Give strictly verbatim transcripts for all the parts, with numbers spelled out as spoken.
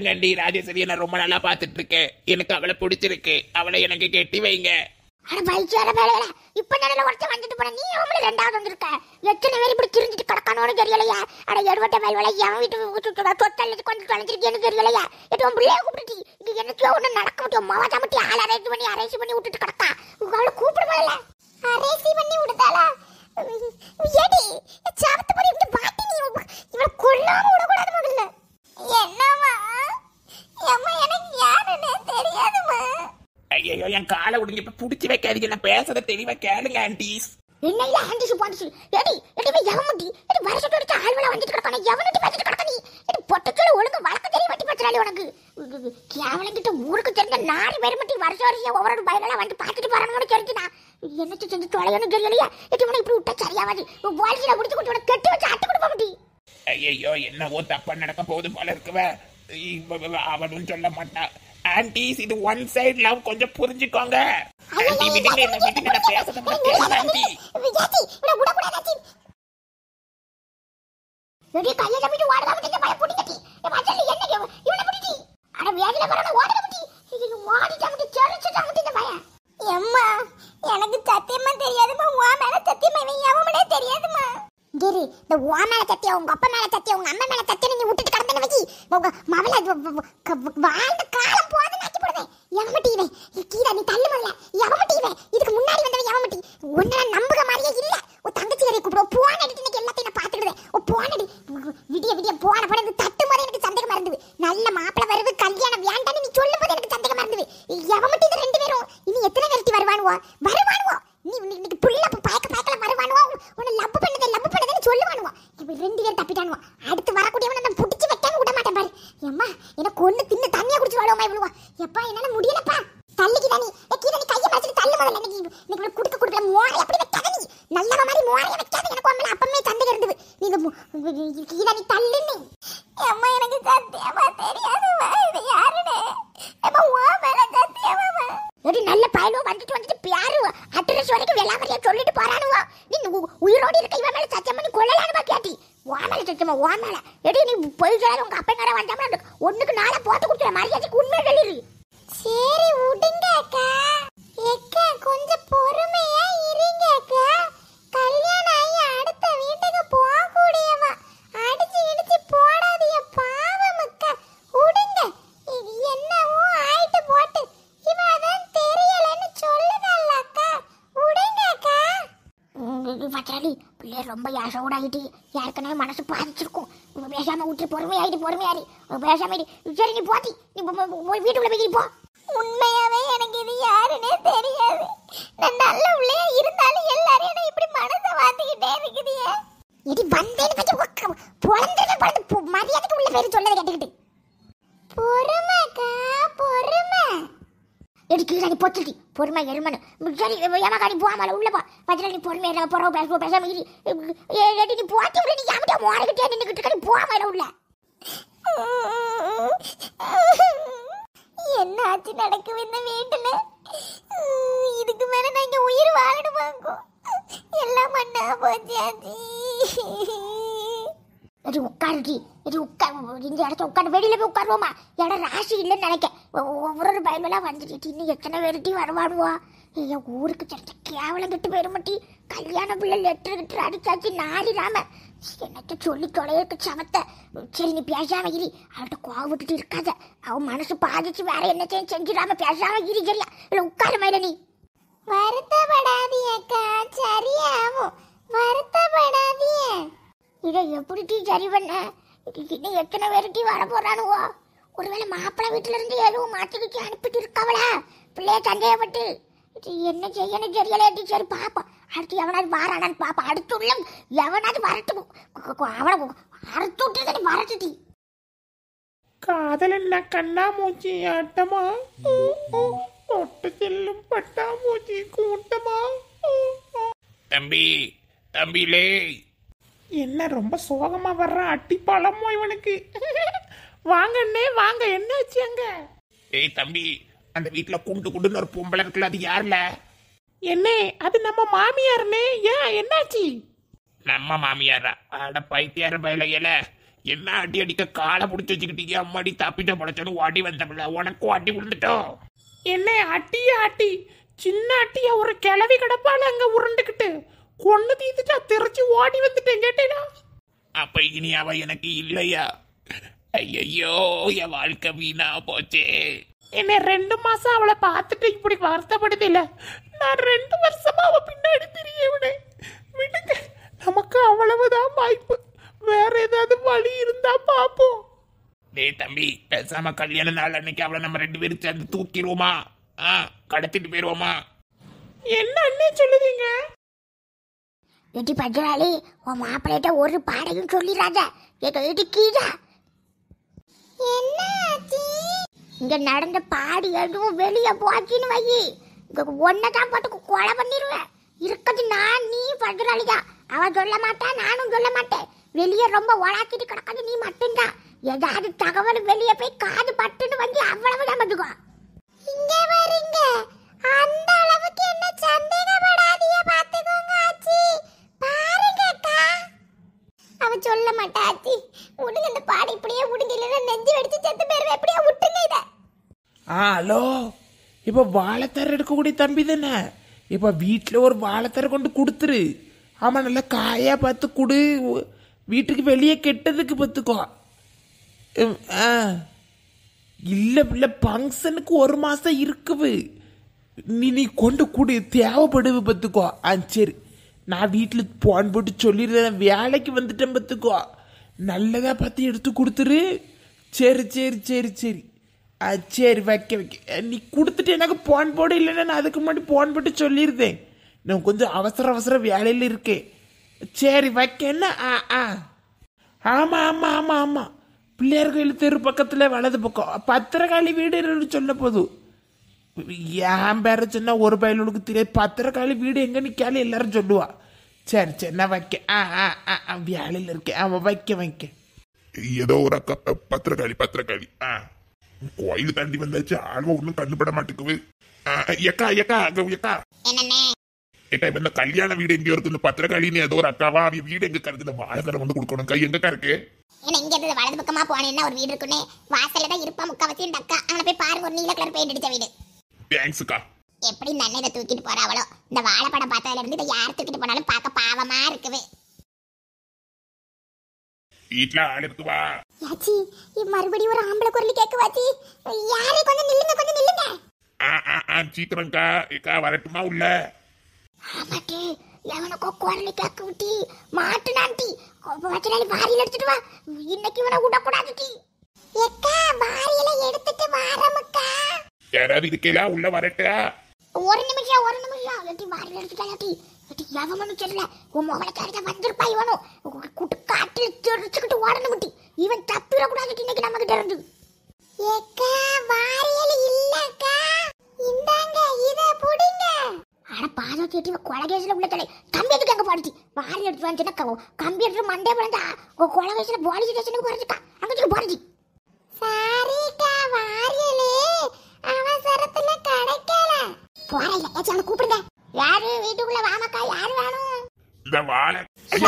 இல்லண்டி, ராஜேஸ்வரியை நான் ரொம்ப நல்லா பாத்துட்டு இருக்கேன். எனக்கு அவளை பிடிச்சிருக்கு. அவளை எனக்கு கெட்டி வைங்க. அட பைச்சார வேலையில இப்ப நல்ல ஒருத்தன் வந்துட்டு போன நீ அவங்கள ரெண்டாவது வந்திருக்க. எத்தனை பேர் இப்படி திரிஞ்சிட்டு கிடக்கானோன்னு தெரியலையா? அட எடுவட்ட வயல்வலை எவன் வீட்டு சுற்றுலா தொட்டல்ல கொஞ்சம் தொலைஞ்சிருக்கேன்னு தெரியலையா? எட்டு உன் பிள்ளைய கூப்பிட்டு இது எனக்கு ஒண்ணு நடக்க முடியும். மாவா சமட்டி ஆள் அரைச்சி பண்ணி அரைச்சி பண்ணி விட்டுட்டு கிடக்கா. அவளை கூப்பிடுவாள் அரைச்சி பண்ணி விடுதாளா? ஏடி சாப்பிட்டு போய் இப்படி பாட்டி நீ இவளை கொல்லாம விடக்கூடாது முதல்ல. என்னம்மா அம்மா எனக்கு யாருன்னு தெரியாதுமா. ஐயோ, என் காலை விடுங்க. இப்ப புடிச்சு வைக்காதீங்க. நான் பேசுறத தெளிவா கேளுங்க ஆன்டிஸ். என்ன இல்ல ஆன்டிஸ் பாண்டிஸ் ஏடி எடி எவமுடி எடி வருஷத்து வரைக்கும் ஆள்வல வந்துட்டு கிடக்கானே. எவனடி பேசிட்டு கிடக்க நீ? எடி பொட்டச்சல ஒழுங்கு வழக்க தெரிய வட்டி பேசுறாளே உனக்கு. கேவலம் கிட்ட ஊருக்கு தெரிஞ்ச நாலு பேர் மட்டும் வருஷம் வருஷம் ஒவ்வொரு பையனெல்லாம் வந்து பார்த்துட்டு போறானு தெரிஞ்சுனா என்னச்சு செஞ்சு தொலையணும் தெரியலையா? எடி உனக்கு இப்படி விட்டா சரியாவாது. வாலியில முடிச்சு கொண்டு உனக்கு கெட்டி வச்சு அட்டு கொடுப்ப முடி. ஐயோ, என்னவோ தப்பா நடக்க போகுது போல இருக்குவ. அவனும் சொல்ல மாட்டா. ஆன்டிஸ், இது ஒன் சைடு லவ், கொஞ்சம் புரிஞ்சுக்கோங்க. ஆன்டி விடுங்க, என்ன விடுங்க, நான் பேசுறத கேளுங்க ஆன்டி. விஜாதி இவள கூட கூட நாச்சி எடி கையில நம்பிட்டு வாடா வந்து பய புடிக்கட்டி. ஏ வாச்சல என்ன இவள புடிச்சி. அட வேகல வரணும் ஓடற புடி. இது வாடி ஜாமட்டி செரிச்சு ஜாமட்டி இந்த பய. அம்மா எனக்கு சத்தியமா தெரியாதுமா. உன் மேல சத்தியமா இவன் எவனே தெரியாதுமா. டேரி இந்த உன் மேல சத்தியம் உங்க அப்பா மேல சத்தியம் உங்க அம்மா மேல சத்தியம் நீ விட்டுட்டு கடந்தன வச்சி உங்க மவள வாழ்ந்த காலம் போது நாக்கி போடுவேன். எவமட்டி இவன் கீழ நீ தள்ளு முதல்ல. எவமட்டி இவன் இதுக்கு முன்னாடி வந்தவன் எவமட்டி? உன்ன நம்புக மாதிரியே இல்ல. உன் தங்கச்சி கரை கூப்பிடு. போன் அடிட்டு இன்னைக்கு எல்லாத்தையும் நான் பாத்துடுவேன். ஓ போன் அடி விடிய விடிய போன படம் தட்டு போது எனக்கு சந்தேகமா இருந்தது. நல்ல மாப்பிள வருது கல்யாணம் வேண்டான்னு நீ சொல்லும் போது எனக்கு சந்தேகமா இருந்தது. எவமட்டி இந்த ரெண்டு பேரும் இனி எத்தனை விரட்டி வருவானுவோ வருவானுவோ? நீ இன்னைக்கு புள்ள பாய்க்க பாய்க்கல வருவானுவோ? உன்னை லவ் பண்ணதே லவ் பண்ணதேன்னு சொல்லுவானுவோ? இப்ப ரெண்டு பேரும் தப்பிட்டானுவோ. அடுத்து வரக்கூடியவனை நான் புடிச்சு வைக்காம விட மாட்டேன் பாரு. ஏம்மா எனக்கு ஒண்ணு தின்னு தண்ணியா குடிச்சு வாழுவமா இவ்வளவா? எப்பா என்னால முடியலப்பா. தள்ளிக்கு தானி கீழே நீ கையை மறைச்சிட்டு தள்ளு முதல்ல. எனக்கு இன்னைக்கு குடுக்க குடுக்கல மோரை அப்படி வைக்காத நீ. நல்லவ மாதிரி மோரைய வைக்காத. எனக்கு அம்மா அப்பமே சந்தேகம் இருந்தது. நீ கீழே நீ தள்ளுன்னு. அம்மா எனக்கு சத்தியமா தெரியாதுமா இது யாருன்னு. அம்மா உன் மேல சத்தியமா எடி நல்ல பயலோ வந்துட்டு வந்துட்டு பியாரு அட்ரஸ் வரைக்கும் வெளாமரியா சொல்லிட்டு போறானுவா. நீ உயிரோடு இருக்க இவன் மேல சத்தியம் பண்ணி கொள்ளலான்னு கேட்டி. உன் மேல சத்தியமா உன் மேல எடி நீ போய் சொல்லாத. உங்க அப்பங்கட வந்தாம ஒண்ணுக்கு நாளா போட்டு கொடுத்துற மரியாதைக்கு உண்மை சொல்லிரு. சரி விடுங்க அக்கா. அக்கா கொஞ்சம் பொறுமையா இருங்க அக்கா. கல்யாணம் ஆகி அடுத்த வீட்டுக்கு போக கூடியவா. அடிச்சு இடிச்சு போடாதீங்க பாவம் அக்கா. விடுங்க இது என்னவோ ஆயிட்டு போட்டு. இவதான் தெரியலன்னு சொல்லுதல்ல அக்கா. விடுங்க அக்கா. பச்சாலி பிள்ளை ரொம்ப யாசோடாயிட்டு யாருக்கனவே மனசு பாதிச்சிருக்கும். பேசாம விட்டு பொறுமையாயிட்டு பொறுமையாரி பேசாம சரி நீ போத்தி நீ வீட்டுக்குள்ள போய் போ. உண்மையாவே எனக்கு இது யாருன்னே தெரியாது. நான் நல்ல பிள்ளையா இருந்தாலும் எல்லாரும் என்ன இப்படி மனசை வாத்திக்கிட்டே இருக்குதியே. இது வந்தேன்னு பத்தி பொழந்தது பொழந்து மரியாதைக்கு உள்ள பேரு சொல்லதை கேட்டுக்கிட்டு பொறுமைக்கா பொறுமை எடுக்கி நீ பொத்துட்டி பொறுமை எருமனு சரி ஏமாக்கா நீ போகாமல உள்ள போ. பச்சை நீ பொறுமையா போறோம் பேச பேசாம இரு. நீ போட்டி விட நீ யாமிட்டா மோரகிட்டே நின்றுக்கிட்டு இருக்க. நீ போகாமல உள்ள. என்ன ஆச்சு நடக்குது இந்த வீட்டுல? இதுக்கு மேல நான் இங்க உயிர் வாழணுமாங்கோ? எல்லாம் மண்ணா போச்சாச்சு. அது உட்காருடி இது உட்கார். இந்த இடத்த உட்காந்து வெளியில போய் உட்காருவோமா? இடம் ராசி இல்லைன்னு நினைக்க. ஒவ்வொரு பயமெல்லாம் வந்துட்டு இன்னும் எத்தனை பேருட்டி வருவானுவா? என் ஊருக்கு தெரிஞ்ச கேவலம் கட்டு போயிடுமாட்டி. கல்யாண பிள்ளை லெட்டர் கிட்டு அடிச்சாச்சு நாரி ராம என்னத்த சொல்லி தொலைக்கு சமத்த. சரி நீ பேசாம இரு. அவள்கிட்ட கோவம் விட்டுட்டு இருக்காத. அவன் மனசு பாதிச்சு வேற என்ன செஞ்சிடாம பேசாம இரு. சரியா இல்ல உட்கார மாதிரி நீ வருத்தப்படாதியக்கா. சரியாவும் வருத்தப்படாதிய. இதை எப்படி டீ சரி பண்ண? இன்னும் எத்தனை பேருட்டி வர போறானுவோ? ஒருவேளை மாப்பிள்ளை வீட்டுல இருந்து எதுவும் மாத்திக்கிட்டு அனுப்பிட்டு இருக்கவளா பிள்ளைய சந்தேகப்பட்டு? என்ன செய்யணும் தெரியல. சரி பாப்பா அடுத்து எவனாவது வாரானான்னு பாப்பா. அடுத்து உள்ள எவனாவது வரட்டு அவனை அறுத்து விட்டு வரட்டுட்டி. காதல் என்ன கண்ணா மூச்சி ஆட்டமா தொட்டு செல்லும் பட்டா மூச்சி கூட்டமா. தம்பி தம்பிலே என்ன ரொம்ப சோகமா வர்ற? அட்டி பழமோ இவனுக்கு? வாங்கண்ணே வாங்க. என்னாச்சு அங்க? ஏய் தம்பி, அந்த வீட்டுல குண்டு குண்டுன்னு ஒரு பொம்பளை இருக்குல்ல, அது யாருல? என்ன அது நம்ம மாமியார்னே. ஏன் என்னாச்சு? நம்ம மாமியாரா? அட பைத்தியார பயிலையில என்ன அடி அடிக்க காலை பிடிச்சி வச்சுக்கிட்டீங்க அம்மாடி தப்பிட்ட படைச்சோன்னு ஓடி வந்தோம்ல உனக்கும் அடி விழுந்துட்டோம். என்ன அட்டி ஆட்டி சின்ன அட்டியா ஒரு கிளவி கிடப்பால அங்க உருண்டுக்கிட்டு கொண்டு தீத்துட்டா தெரிச்சு ஓடி வந்துட்டேன் கேட்டேனா. அப்ப இனி அவ எனக்கு இல்லையா? ஐயோ என் வாழ்க்கை வீணா போச்சே. என்ன ரெண்டு மாசம் அவளை பார்த்துட்டு இப்படி வருத்தப்படுது இல்ல, நான் ரெண்டு வருஷமா அவ பின்னாடி தெரிய விட விடுங்க. நமக்கு அவ்வளவுதான் வாய்ப்பு, வேற ஏதாவது வழி இருந்தா பாப்போம். டேய் தம்பி, பேசாம கல்யாண நாள் அன்னைக்கு அவளை நம்ம ரெண்டு பேரும் சேர்ந்து தூக்கிடுவோமா? ஆ, கடத்திட்டு போயிருவோமா? என்ன அண்ணே சொல்லுதீங்க? எட்டி பஜ்ராளி, உன் மாப்பிள்ளைகிட்ட ஒரு பாடையும் சொல்லிடாத. எட்டி கீழா என்ன ஆச்சு? இங்க நடந்த பாடி எதுவும் வெளியே போச்சுன்னு வை, ஒன்னதான் போட்டு கொலை பண்ணிடுவேன். இருக்கிறது நான் நீ பஜ்ராளியா. அவன் சொல்ல மாட்டான், நானும் சொல்ல மாட்டேன். வெளியே ரொம்ப உலாக்கிட்டு கிடக்காது நீ மட்டும்தான். ஏதாவது தகவல் வெளியே போய் காது பட்டுன்னு வந்து அவ்வளவுதான் மதுக்கோ. இங்க வரீங்க, அந்த அளவுக்கு என்ன சந்தேகப்படாதீங்க, பாத்துக்கோங்க ஆச்சி. பாருங்க அக்கா, அவ சொல்ல மாட்டா ஆச்சி. உடுங்க, இந்த பாடி இப்படியே உடுங்க, இல்லைன்னா நெஞ்சு வெடிச்சு செத்து பேருவே. எப்படியா விட்டுங்க இத. ஆ ஹலோ, இப்போ வாழைத்தர எடுக்கக்கூடிய தம்பி தானே? இப்போ வீட்டில் ஒரு வாழைத்தர கொண்டு கொடுத்துரு. ஆமாம், நல்லா காயா பார்த்து கொடு. வீட்டுக்கு வெளியே கெட்டதுக்கு பார்த்துக்கோ. ஆ இல்லை இல்லை, ஃபங்க்ஷனுக்கு ஒரு மாதம் இருக்குது. நீ நீ கொண்டு கொடு, தேவைப்படுவு பார்த்துக்கோ. ஆ சரி, நான் வீட்டில் போன் போட்டு சொல்லிடுறேன். வேலைக்கு வந்துட்டேன் பார்த்துக்கோ. நல்லதாக பார்த்து எடுத்து கொடுத்துரு. சரி சரி சரி சரி. ஆ சரி, வைக்க வைக்க. நீ கொடுத்துட்டு எனக்கு போன் போடு, இல்லைன்னா நான் அதுக்கு முன்னாடி போன் போட்டு சொல்லியிருந்தேன். நான் கொஞ்சம் அவசர அவசர வேலையில் இருக்கேன். சரி வைக்க. என்ன? ஆ ஆ ஆமாம் ஆமாம் ஆமாம் ஆமாம், பிள்ளையார் கோயில் தெரு பக்கத்தில் வலது பக்கம் பத்திரகாளி வீடு சொன்ன போதும். என் பேர சொன்னா ஒரு பயலுக்கு தெரியாது. பத்திரக்காளி வீடு எங்க நிக்காலும் எல்லாரும் சொல்லுவா. சரி சரி, நான் வைக்க. ஆ ஆ ஆ வேலையில் இருக்கேன். அவன் வைக்க வைக்க. ஏதோ ஒரு அக்கா பத்திரக்காளி பத்திரக்காளி ஆ கோயில் தாண்டி வந்தாச்சு. ஆழ்வா ஒன்றும் கண்டுபட மாட்டேங்குது. எக்கா எக்கா எக்கா என்னண்ணே? ஏக்கா, இப்ப இந்த கல்யாண வீடு எங்கேயோ இருக்கு. இந்த பத்திரக்காளின்னு ஏதோ ஒரு அக்காவா, அவ வீடு எங்க இருக்கு? இந்த வாழைத்தரம் வந்து கொடுக்கணும். கை எங்கக்கா இருக்கு? ஏன்னா இங்க இருந்து வலது பக்கமா போனேன்னா ஒரு வீடு இருக்குன்னு, வாசல்ல தான் இருப்பா முக்காவசி இந்த அக்கா. அங்க போய் பாருங்க, ஒரு நீல கலர் பெயிண்ட் அடிச்ச வீடு. தேங்க்ஸ்க்கா. எப்படி இந்த அண்ணன் இதை தூக்கிட்டு போறாவளோ? இந்த வாழைப்படம் பார்த்ததுல இருந்து இதை யார் தூக்கிட்டு போனாலும் பார்க்க பாவமா இருக்குது. வீட்டுல ஆள் இருக்குவா? யாச்சி, மறுபடியும் ஒரு ஆம்பளை குரல் கேக்குவாச்சி. யாரு? கொஞ்சம் நில்லுங்க, கொஞ்சம் நில்லுங்க. ஆ ஆ ஆ சீக்கிரம்க்கா. ஏக்கா வரட்டுமா உள்ள? ஆமாட்டி, எவனுக்கோ குரல் கேட்க விட்டி மாட்டு நான்டி. வச்சனாலி வாரியில் எடுத்துட்டு வா. இன்னைக்கு இவனை விடக்கூடாது. ஏக்கா, வாரியில எடுத்துட்டு வாரமுக்கா. யாராவது இருக்கீங்களா? உள்ள வரட்டா? ஒரு நிமிஷம் ஒரு நிமிஷம். எட்டி வாரியில் எடுத்துட்டாட்டி. எட்டி எவனு தெரியல. உன் மொபைல காரிட்ட வந்திருப்பா. இவனும் கூட்டு காட்டில் தெரிச்சுக்கிட்டு ஓடணும் முட்டி. இவன் தப்பிடக்கூடாது இன்னைக்கு நம்ம கிட்ட இருந்து. ஏக்கா, வாரியில் இல்லக்கா. இந்தாங்க, இத புடிங்க. அட பாதோ கேட்டி கொலகேஸ்ல உள்ள தலை. கம்பி எடுத்து அங்க போடுச்சு. வாரி எடுத்து வந்துச்சுன்னா கம்பி எடுத்து மண்டே விழுந்தா கொலகேஸ்ல போலீஸ் ஸ்டேஷனுக்கு போறதுக்கா. அங்க போடுச்சு. சாரிக்கா, வாரியலே அவசரத்துல கிடைக்கல. போறல. ஏச்சி, அவனை கூப்பிடுங்க. யாரு வீட்டுக்குள்ள? வாமக்கா, யாரு வேணும்? இந்த வாழை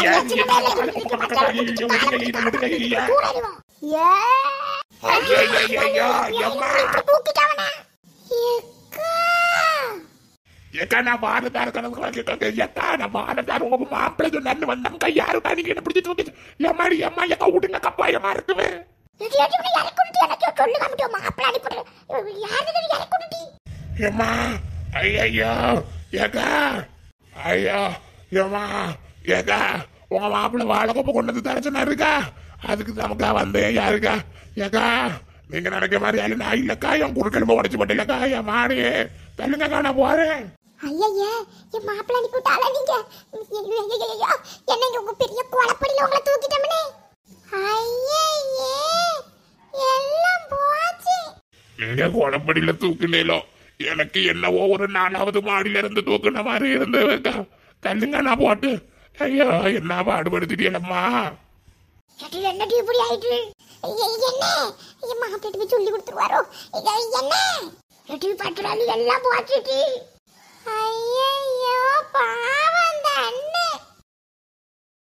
ஏக்கா, நான் வாரதார கணக்கு ஏக்கா, நான் வாரதார உங்க மாப்பிள்ளை சொன்னாரு வந்தாங்க. யாருக்கா நீங்க என்ன பிடிச்சி தூக்கி? எம்மாடி அம்மா, ஏக்கா விடுங்க, கப்பாயமா இருக்குவே. ஏம்மா, ஐயோ ஏக்கா, ஐயோ ஏம்மா, ஏக்கா உங்க மாப்பிள்ளை வாழை கொப்ப கொண்டு வந்து தர சொன்னாருக்கா. அதுக்கு நமக்கா வந்தேன். யாருக்கா? ஏக்கா, நீங்க நினைக்க மாதிரி ஆளு நான் இல்லக்கா. என் குறுக்கெலும்பு உடச்சு போட்டேன்லக்கா. என் மாடு தள்ளுங்கக்கா, நான் போறேன். ஐயா, என் மாப்பிள்ளை அனுப்பி விட்டாளா நீங்க? என்ன உங்க பெரிய குழப்படியில உங்களை தூக்கிட்டோம்னே. ஐயே, எல்லாம் போச்சு. நீங்க குழப்படியில தூக்குனேலோ, எனக்கு என்னவோ ஒரு நாலாவது மாடியில இருந்து தூக்குன மாதிரி இருந்ததுக்கா. தள்ளுங்க, நான் போட்டு. ஐயோ, என்ன பாடுபடுத்திட்டீங்களம்மா. என்னடி இப்படி ஆயிட்டு? என்ன என் மாப்பிள்ளை சொல்லி கொடுத்துருவாரோ? என்ன எல்லாம் போச்சு.